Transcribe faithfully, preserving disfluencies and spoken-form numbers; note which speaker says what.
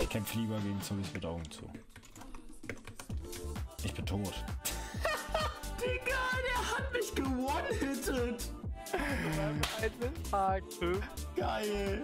Speaker 1: Ich kämpfe lieber gegen Zombies mit Augen zu. Ich bin tot.
Speaker 2: Digga, der hat mich gewone-hittet.
Speaker 3: Ein Windpark.
Speaker 2: Geil.